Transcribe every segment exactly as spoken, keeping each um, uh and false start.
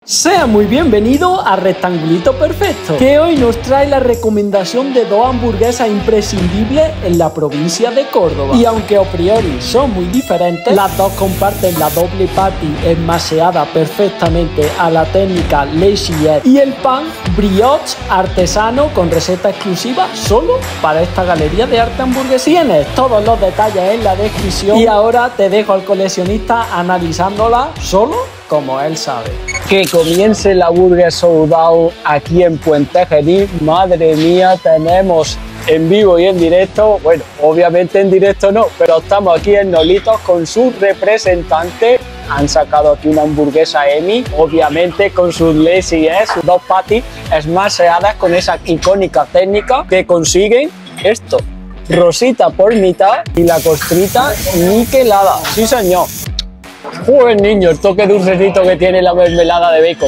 Sea muy bienvenido a Rectangulito Perfecto, que hoy nos trae la recomendación de dos hamburguesas imprescindibles en la provincia de Córdoba. Y aunque a priori son muy diferentes, las dos comparten la doble patty enmaseada perfectamente a la técnica Lazy Ed y el pan brioche artesano con receta exclusiva solo para esta galería de arte hamburguesa. Tienes todos los detalles en la descripción y ahora te dejo al coleccionista analizándola solo como él sabe. Que comience la Burger Showdown aquí en Puente Genil. Madre mía, tenemos en vivo y en directo, bueno, obviamente en directo no, pero estamos aquí en Nolitos con su representante. Han sacado aquí una hamburguesa Emi, obviamente con sus Lazy Ed, sus dos patties smasheadas con esa icónica técnica que consiguen esto, rosita por mitad y la costrita niquelada. Sí señor. Joder, niño, el toque dulcecito que tiene la mermelada de bacon.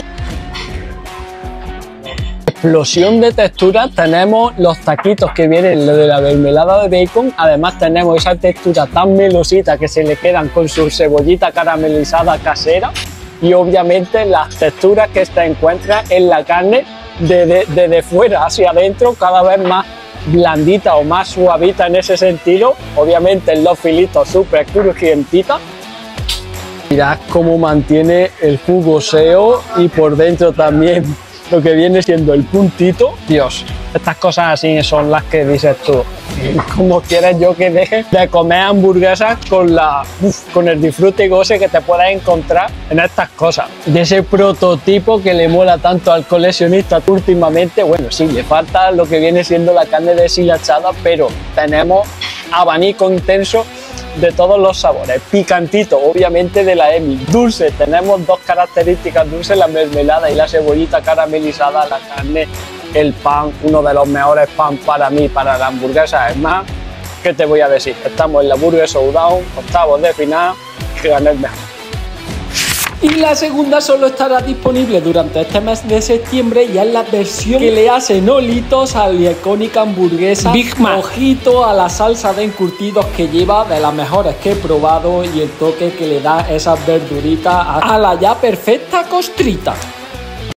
Explosión de texturas, tenemos los taquitos que vienen de la mermelada de bacon, además tenemos esa textura tan melosita que se le quedan con su cebollita caramelizada casera y obviamente las texturas que se encuentran en la carne desde de, de fuera hacia adentro, cada vez más blandita o más suavita en ese sentido, obviamente en los filitos súper crujientitas. Mirad cómo mantiene el jugoseo y por dentro también lo que viene siendo el puntito. Dios, estas cosas así son las que dices tú. Como quieres yo que deje de comer hamburguesas con, la, uf, con el disfrute y goce que te puedas encontrar en estas cosas. De ese prototipo que le mola tanto al coleccionista últimamente. Bueno, sí, le falta lo que viene siendo la carne deshilachada, pero tenemos abanico intenso de todos los sabores, picantito obviamente de la Emi, dulce, tenemos dos características dulces, la mermelada y la cebollita caramelizada, la carne, el pan, uno de los mejores pan para mí, para la hamburguesa. Es más, ¿qué te voy a decir? Estamos en la Burger Showdown, octavos de final, que gane el mejor. Y la segunda solo estará disponible durante este mes de septiembre y es la versión que le hace Nolitos a la icónica hamburguesa Big Mac. Ojito a la salsa de encurtidos que lleva, de las mejores que he probado, y el toque que le da esas verduritas a la ya perfecta costrita.